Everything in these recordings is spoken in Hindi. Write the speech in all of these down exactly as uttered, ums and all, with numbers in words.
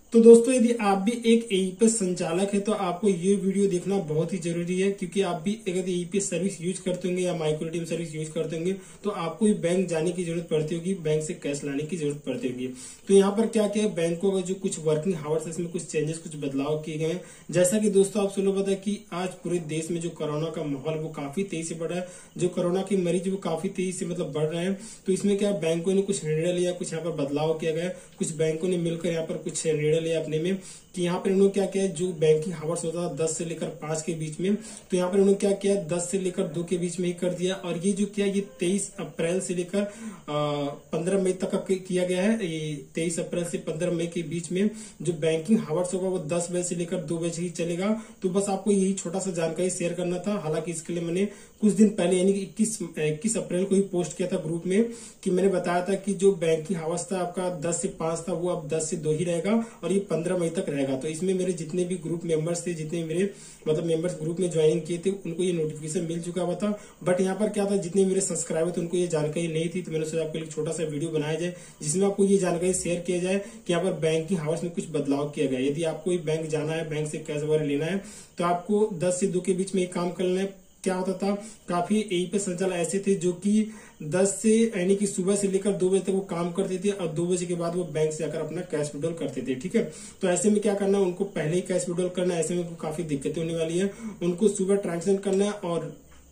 तो दोस्तों यदि आप भी एक एईपीएस संचालक है तो आपको ये वीडियो देखना बहुत ही जरूरी है, क्योंकि आप भी अगर एईपीएस सर्विस यूज करते होंगे या माइक्रो एटीएम सर्विस यूज करते होंगे तो आपको भी बैंक जाने की जरूरत पड़ती होगी, बैंक से कैश लाने की जरूरत पड़ती होगी। तो यहाँ पर क्या क्या है, बैंकों का जो कुछ वर्किंग हावर्स है इसमें कुछ चेंजेस, कुछ बदलाव किए गए हैं। जैसा कि दोस्तों आप सुनो पता है कि आज पूरे देश में जो कोरोना का माहौल वो काफी तेजी से बढ़ रहा है, जो कोरोना के मरीज वो काफी तेजी से मतलब बढ़ रहे हैं। तो इसमें क्या बैंकों ने कुछ निर्णय लिया, कुछ यहाँ पर बदलाव किया गया, कुछ बैंकों ने मिलकर यहाँ पर कुछ निर्णय लिया अपने में कि यहाँ पर इन्होंने क्या किया, जो बैंकिंग हावर्स होता था दस से लेकर पांच के बीच में, तो यहाँ पर इन्होंने क्या किया, दस से लेकर दो के बीच में ही कर दिया। और ये जो किया ये तेईस अप्रैल से लेकर पंद्रह मई तक का किया गया है। ये तेईस अप्रैल से पंद्रह मई के बीच में जो बैंकिंग हावर्स होगा वो दस बजे से लेकर दो बजे ही चलेगा। तो बस आपको यही छोटा सा जानकारी शेयर करना था। हालांकि इसके लिए मैंने कुछ दिन पहले यानी कि इक्कीस इक्कीस अप्रैल को ही पोस्ट किया था ग्रुप में कि मैंने बताया था कि जो बैंकिंग हावर्स था आपका दस से पांच था वो अब दस से दो ही रहेगा और ये पंद्रह मई तक रहेगा। तो इसमें मेरे जितने भी ग्रुप मेंबर्स थे, जितने मेरे मतलब मेंबर्स ग्रुप में ज्वाइन किए थे, उनको ये नोटिफिकेशन मिल चुका हुआ था। बट यहाँ पर क्या था, जितने मेरे सब्सक्राइबर थे उनको ये जानकारी नहीं थी, तो मैंने सोचा आपके लिए छोटा सा वीडियो बनाया जाए जिसमें आपको ये जानकारी शेयर किया जाए कि यहाँ पर बैंकिंग हावर्स में कुछ बदलाव किया गया। यदि आपको बैंक जाना है, बैंक से कैश वगैरह लेना है तो आपको दस से दो के बीच में ये काम करना है। क्या होता था, काफी एईपीएस संचालक ऐसे थे जो कि दस से यानी कि सुबह से लेकर दो बजे तक वो काम करते थे और दो बजे के बाद वो बैंक से जाकर अपना कैश विड्रॉल करते थे। ठीक है, तो ऐसे में क्या करना है, उनको पहले ही कैश विड्रॉल करना है। ऐसे में उनको काफी दिक्कतें होने वाली है। उनको सुबह ट्रांजेक्शन करना है और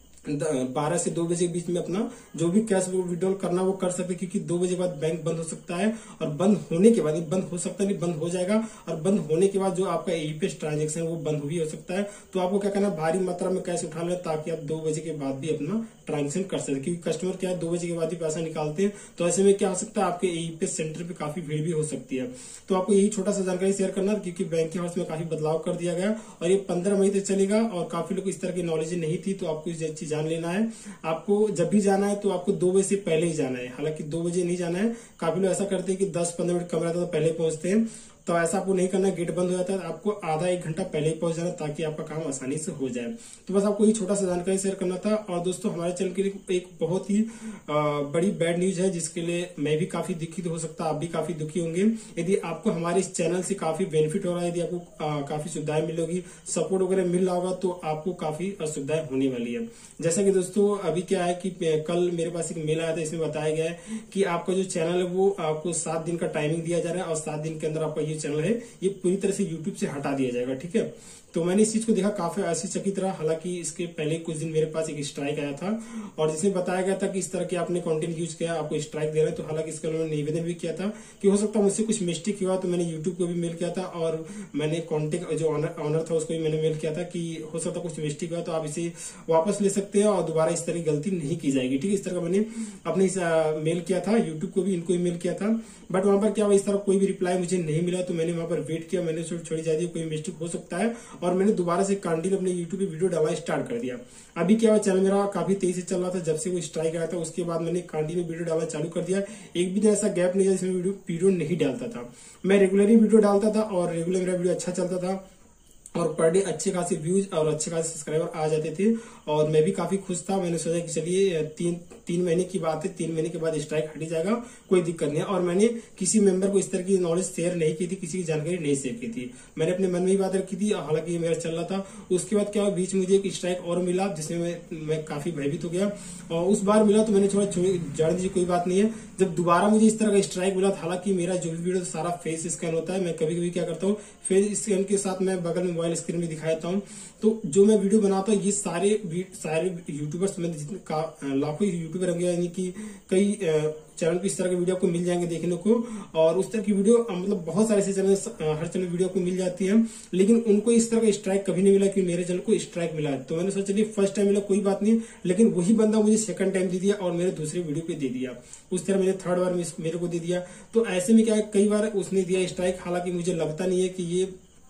बारह से दो बजे के बीच में अपना जो भी कैश विड्रॉल करना वो कर सकते, क्योंकि दो बजे बाद बैंक बंद हो सकता है और बंद होने के बाद बंद हो सकता नहीं बंद हो जाएगा और बंद होने के बाद जो आपका एईपीएस ट्रांजेक्शन है वो बंद भी हो सकता है। तो आपको क्या करना है, भारी मात्रा में कैश उठा लें ताकि आप दो बजे के बाद भी अपना ट्रांजेक्शन कर सकते, क्योंकि कस्टमर क्या है दो बजे के बाद ही पैसा निकालते हैं। तो ऐसे में क्या हो सकता है, आपके एईपीएस सेंटर पे काफी भीड़ भी हो सकती है। तो आपको यही छोटा सा जानकारी शेयर करना, क्योंकि बैंकिंग हाउस में काफी बदलाव कर दिया गया और ये पंद्रह मई तक चलेगा और काफी लोग इस तरह की नॉलेज नहीं थी, तो आपको इस चीज जान लेना है। आपको जब भी जाना है तो आपको दो बजे से पहले ही जाना है। हालांकि दो बजे नहीं जाना है, काफी लोग ऐसा करते हैं कि दस पंद्रह मिनट कम रहता है तो पहले पहुंचते हैं। तो ऐसा आपको नहीं करना है, गेट बंद हो जाता है, आपको आधा एक घंटा पहले ही पहुंच जाना ताकि आपका काम आसानी से हो जाए। तो बस आपको ये छोटा सा जानकारी शेयर करना था। और दोस्तों हमारे चैनल के लिए एक बहुत ही बड़ी बैड न्यूज है जिसके लिए मैं भी काफी दुखित हो सकता, आप भी काफी दुखी होंगे। यदि आपको हमारे इस चैनल से काफी बेनिफिट हो रहा है, यदि आपको आ, काफी सुविधाएं मिलेगी, सपोर्ट वगैरह मिल रहा होगा, तो आपको काफी असुविधाएं होने वाली है। जैसा कि दोस्तों अभी क्या है कि कल मेरे पास एक मेल आया था, इसमें बताया गया है कि आपका जो चैनल है वो आपको सात दिन का टाइमिंग दिया जा रहा है और सात दिन के अंदर आपका ये चैनल है ये पूरी तरह से यूट्यूब से हटा दिया जाएगा। ठीक है, तो मैंने इस चीज को देखा, काफी आश्चर्यचकित रहा। हालांकि इसके पहले कुछ दिन मेरे पास एक स्ट्राइक आया था और जिसमें बताया गया था कि इस तरह के आपने कंटेंट यूज किया, आपको स्ट्राइक दे रहे हैं। तो हालांकि इसका मैंने निवेदन भी किया था कि हो सकता है मुझसे कुछ मिस्टेक हुआ, तो मैंने यूट्यूब को भी मेल किया था और मैंने कॉन्टेक्ट जो ऑनर था उसको भी मैंने मेल किया था कि हो सकता कुछ मिस्टेक हुआ तो आप इसे वापस ले सकते हैं और दोबारा इस तरह की गलती नहीं की जाएगी। ठीक है, इस तरह का मैंने अपने मेल किया था, यूट्यूब को भी इनको भी मेल किया था। बट वहां पर क्या हुआ, इस तरह कोई भी रिप्लाई मुझे नहीं मिला। तो मैंने वहां पर वेट किया, मैंने छोड़ी जाती कोई मिस्टेक हो सकता है और मैंने दोबारा से कंटिन्यू अपने यूट्यूब पे वीडियो डालना स्टार्ट कर दिया। अभी क्या हुआ, चैनल मेरा काफी तेजी से चल रहा था जब से वो स्ट्राइक आया था, उसके बाद मैंने कंटिन्यू वीडियो डालना चालू कर दिया। एक भी दिन ऐसा गैप नहीं था जिसमें वीडियो वीडियो नहीं डालता था। मैं रेगुलरली वीडियो डालता था और रेगुलर मेरा वीडियो अच्छा चलता था और पर डे अच्छे खासे व्यूज और अच्छे खासे सब्सक्राइबर आ जाते थे और मैं भी काफी खुश था। मैंने सोचा कि चलिए तीन तीन महीने की बात है, तीन महीने के बाद स्ट्राइक हट जाएगा, कोई दिक्कत नहीं है। और मैंने किसी मेंबर को इस तरह की नॉलेज शेयर नहीं की थी, किसी की जानकारी नहीं शेयर की थी, मैंने अपने मन में ही बात रखी थी। हालांकि मेरा चल रहा था। उसके बाद क्या हुआ, बीच में मुझे एक स्ट्राइक और मिला जिसमें मैं, मैं काफी भयभीत हो गया और उस बार मिला तो मैंने छोड़ा जान दीजिए कोई बात नहीं है। जब दोबारा मुझे इस तरह का स्ट्राइक मिला, हालांकि मेरा जो भी वीडियो सारा फेस स्कैन होता है, मैं कभी कभी क्या करता हूँ फेस स्कैन के साथ मैं बगल में मोबाइल स्क्रीन में दिखाता हूँ। तो जो मैं वीडियो बनाता हूँ ये सारे सारे यूट्यूबर्स में जितने लाखों यूट्यूबर होंगे, यानी कि कई चैनल पे इस तरह के वीडियो को मिल जाएंगे देखने को और उस तरह की वीडियो मतलब बहुत सारे ऐसे चैनल हर चैनल वीडियो को मिल जाती है, लेकिन उनको इस तरह का स्ट्राइक कभी नहीं मिला कि मेरे चैनल को स्ट्राइक मिला। तो मैंने सोचा चलिए फर्स्ट टाइम मिला कोई बात नहीं, लेकिन वही बंदा मुझे सेकंड टाइम दे दिया और मेरे दूसरे वीडियो पे दे दिया। उस तरह मैंने थर्ड बार मेरे को दे दिया। तो ऐसे में क्या है, कई बार उसने दिया स्ट्राइक। हालांकि मुझे लगता नहीं है कि ये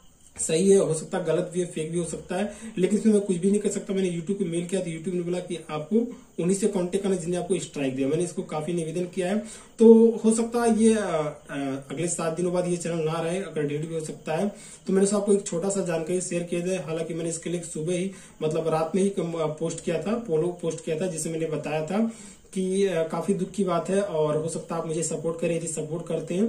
सही है, हो सकता है गलत भी है, फेक भी हो सकता है, लेकिन इसमें मैं कुछ भी नहीं कर सकता। मैंने यूट्यूब को मेल किया तो यूट्यूब ने बोला कि आपको उन्हीं से कांटेक्ट करना जिन्हें आपको स्ट्राइक दिया। मैंने इसको काफी निवेदन किया है। तो हो सकता है ये आ, आ, अगले सात दिनों बाद ये चैनल ना रहे, अगर डिलीट भी हो सकता है। तो मैंने आपको एक छोटा सा जानकारी शेयर किया जाए। हालांकि मैंने इसके लिए सुबह ही मतलब रात में ही पोस्ट किया था, पोलो पोस्ट किया था, जिसमें मैंने बताया था कि काफी दुख की बात है और हो सकता है आप मुझे सपोर्ट करें। यदि सपोर्ट करते हैं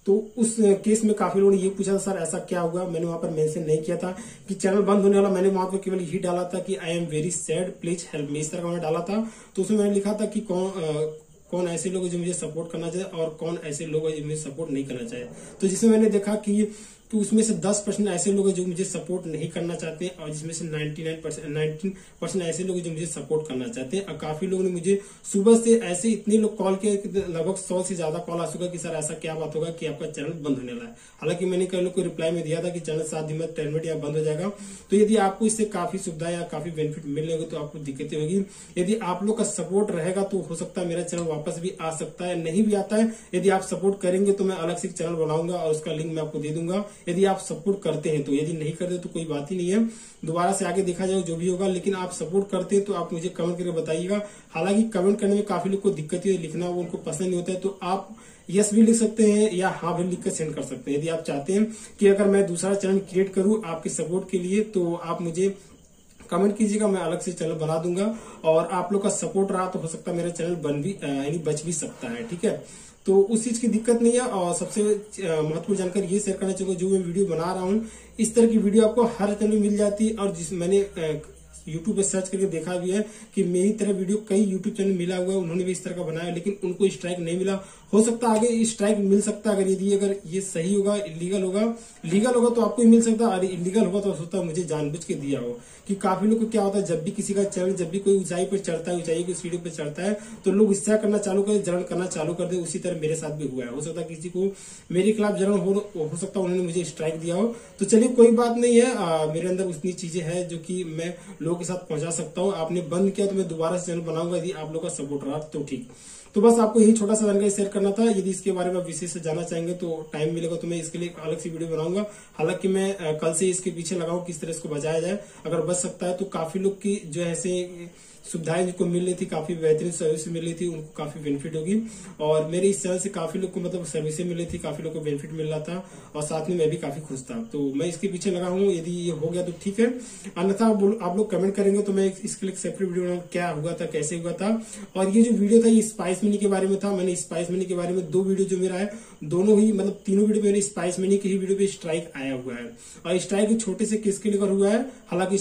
तो उस केस में काफी लोगों ने ये पूछा था सर ऐसा क्या हुआ। मैंने वहां पर मेंशन नहीं किया था कि चैनल बंद होने वाला, मैंने वहां पर केवल यही डाला था कि I am very sad please help me, इस तरह का मैंने डाला था। तो उसमें मैंने लिखा था कि कौन आ, कौन ऐसे लोग जो मुझे सपोर्ट करना चाहिए और कौन ऐसे लोग जो मुझे सपोर्ट नहीं करना चाहिए। तो जिसमें मैंने देखा कि तो उसमें से दस परसेंट ऐसे लोग हैं जो मुझे सपोर्ट नहीं करना चाहते हैं और जिसमें से निन्यानवे परसेंट नाइनटीन परसेंट ऐसे लोग जो मुझे सपोर्ट करना चाहते हैं। और काफी लोगों ने मुझे सुबह से ऐसे इतने लोग कॉल किए, लगभग सौ से ज्यादा कॉल आ चुका कि सर ऐसा क्या बात होगा कि आपका चैनल बंद होने वाला है। हालांकि मैंने कई लोग को रिप्लाई में दिया था कि चैनल सात दिन में टेन मिनट या बंद हो जाएगा। तो यदि आपको इससे काफी सुविधा या काफी बेनिफिट मिलने होगी तो आपको दिक्कतें होगी। यदि आप लोग का सपोर्ट रहेगा तो हो सकता है मेरा चैनल वापस भी आ सकता है, नहीं भी आता है। यदि आप सपोर्ट करेंगे तो मैं अलग से चैनल बनाऊंगा और उसका लिंक मैं आपको दे दूंगा, यदि आप सपोर्ट करते हैं तो। यदि नहीं करते तो कोई बात ही नहीं है, दोबारा से आगे देखा जाए जो भी होगा। लेकिन आप सपोर्ट करते हैं तो आप मुझे कमेंट करके बताइएगा। हालांकि कमेंट करने में काफी लोग को दिक्कत है, लिखना वो उनको पसंद नहीं होता है, तो आप यस भी लिख सकते हैं या हाँ भी लिख कर सेंड कर सकते हैं। यदि आप चाहते हैं कि अगर मैं दूसरा चैनल क्रिएट करूं आपके सपोर्ट के लिए तो आप मुझे कमेंट कीजिएगा, मैं अलग से चैनल बना दूंगा। और आप लोग का सपोर्ट रहा तो हो सकता है मेरा चैनल बन भी यानी बच भी सकता है, ठीक है। तो उस चीज की दिक्कत नहीं है। और सबसे महत्वपूर्ण जानकारी ये शेयर करना चाहूंगा, जो मैं वीडियो बना रहा हूँ इस तरह की वीडियो आपको हर चैनल में मिल जाती है। और जिस मैंने यूट्यूब पे सर्च करके देखा भी है कि मेरी तरह वीडियो कई यूट्यूब चैनल मिला हुआ है, उन्होंने भी इस तरह का बनाया लेकिन उनको स्ट्राइक नहीं मिला। हो सकता है आगे स्ट्राइक मिल सकता है, अगर यदि अगर ये सही होगा, इलीगल होगा। लीगल होगा तो आपको ही मिल सकता है और इलीगल होगा तो हो सकता है मुझे जानबूझ के दिया हो। कि काफी लोग को क्या होता है, जब भी किसी का चैनल जब भी कोई ऊंचाई पर चढ़ता है, ऊंचाई की सीढ़ी पर चढ़ता है तो लोग इससे करना चालू कर जलन करना चालू कर दे। उसी तरह मेरे साथ भी हुआ है। हो सकता है किसी को मेरे खिलाफ जलन हो, हो सकता है उन्होंने मुझे स्ट्राइक दिया हो। तो चलिए कोई बात नहीं है, आ, मेरे अंदर उतनी चीजें हैं जो कि मैं लोगों के साथ पहुंचा सकता हूँ। आपने बंद किया तो मैं दोबारा से चैनल बनाऊंगा, यदि आप लोग का सपोर्ट रहा तो ठीक। तो बस आपको यही छोटा सा जानकारी शेयर करना था। यदि इसके बारे में आप विशेष से जानना चाहेंगे तो टाइम मिलेगा तो मैं इसके लिए अलग से वीडियो बनाऊंगा। हालांकि मैं कल से इसके पीछे लगाऊं किस तरह इसको बचाया जाए। अगर बच सकता है तो काफी लोग की जो ऐसे सुविधाएं जिनको मिल रही थी, काफी बेहतरीन सर्विस मिल रही थी, उनको काफी बेनिफिट होगी। और मेरे इस चैनल से काफी लोग को मतलब सर्विसें मिल रही थी, काफी लोग को बेनिफिट मिल रहा था और साथ में मैं भी काफी खुश था। तो मैं इसके पीछे लगा हूँ, यदि ये हो गया तो ठीक है, अन्यथा आप लोग कमेंट करेंगे तो मैं इसके लिए सेपरेट वीडियो बनाऊंगा, क्या हुआ था, कैसे हुआ था। और ये जो वीडियो था ये स्पाइस मनी के बारे में था। मैंने स्पाइस मनी के बारे में दो वीडियो जो मेरा है, दोनों ही मतलब तीनों वीडियो मेरे स्पाइस मनी के ही वीडियो पे स्ट्राइक आया हुआ है। और स्ट्राइक छोटे से केस के लेकर हुआ है। हालांकि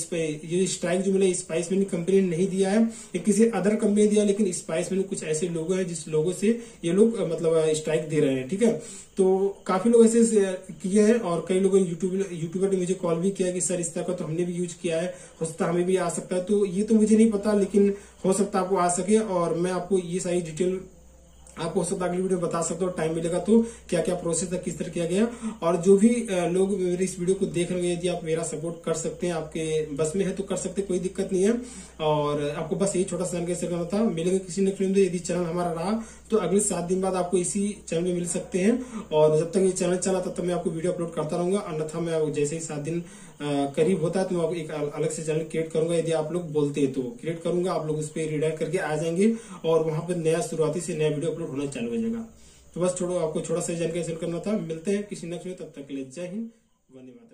ये स्ट्राइक जो मिला स्पाइस मनी कंपनी ने नहीं दिया है, ये किसी अदर कंपनी ने दिया, लेकिन स्पाइस मनी कुछ ऐसे लोगो हैं जिस लोगों से ये लोग मतलब स्ट्राइक दे रहे हैं, ठीक है। तो काफी लोग ऐसे किए हैं और कई लोगों ने यूट्यूब यूट्यूबर ने मुझे कॉल भी किया कि सर इस तरह का तो हमने भी यूज किया है, हो सकता हमें भी आ सकता है। तो ये तो मुझे नहीं पता, लेकिन हो सकता है आपको आ सके। और मैं आपको ये सारी डिटेल आपको हो सकता है अगली वीडियो बता सकता हूँ, टाइम मिलेगा तो क्या क्या प्रोसेस था, किस तरह किया गया। और जो भी लोग मेरे इस वीडियो को देख रहे हैं, यदि आप मेरा सपोर्ट कर सकते हैं, आपके बस में है तो कर सकते हैं, कोई दिक्कत नहीं है। और आपको बस यही छोटा सा जानकारी शेयर करना था। मिलेंगे किसी ने फिल्म। यदि चैनल हमारा रहा तो अगले सात दिन बाद आपको इसी चैनल में मिल सकते हैं। और जब तक ये चैनल चला तब तक मैं आपको वीडियो अपलोड करता रहूंगा, अन्यथा मैं जैसे ही सात दिन करीब होता है तो मैं एक अलग से चैनल क्रिएट करूंगा। यदि आप लोग बोलते हैं तो क्रिएट करूंगा, आप लोग उस पर रिडायरेक्ट करके आ जाएंगे और वहां पर नया शुरुआती से नया वीडियो अपलोड होना चालू हो जाएगा। तो बस छोड़ो आपको छोटा सा जानकारी शेयर करना था। मिलते हैं किसी नेक्स्ट में, तब तक के लिए जय हिंद, वंदे मातरम।